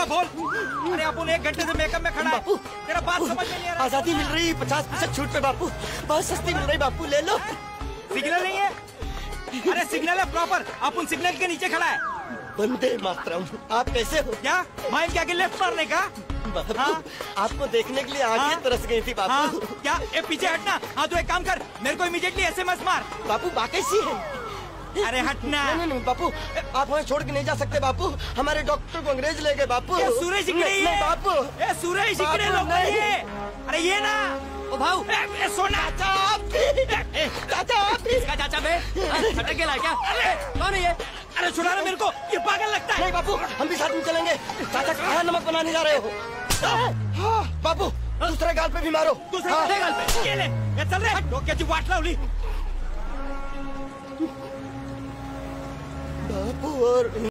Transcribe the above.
हाँ बोल। अरे अपन 1 घंटे से मेकअप में खड़ा है, तेरा बात समझ में नहीं आ रहा। आजादी मिल रही 50% छूट पे बापू, बहुत सस्ती मिल रही बापू, ले लो। सिग्नल नहीं है? अरे सिग्नल है प्रॉपर, अपन सिग्नल के नीचे खड़ा है। वंदे मातरम, आप कैसे हो? क्या माइंड क्या लैप्स मारने का? बापू, हाँ? आपको देखने के लिए आंखें तरस गई थी बापू। हाँ? क्या ए पीछे हटना। हाँ तो एक काम कर, मेरे को इमीडिएटली SMS मार। बापू बाकी सी है। अरे हटना। नहीं बापू, आप हमें छोड़ के नहीं जा सकते बापू, हमारे डॉक्टर को अंग्रेज ले गए बापू। सूरज इकड़े ही है बापू, सूरज इकड़े लोग ये। अरे ये ना ओ भाऊ, सोना चाचा इसका चाचा बे हटक गया क्या? अरे कौन है ये? अरे छुड़ा ना मेरे को, ये पागल लगता है। नहीं बापू, हम भी साथ में चलेंगे। चाचा कहाँ नमक बनाने जा रहे हो? बापू दूसरे गाल पे भी मारो। दूसरे गाल पे ये ले, ये चल रहे डोक्याची वाट लावली। बापू और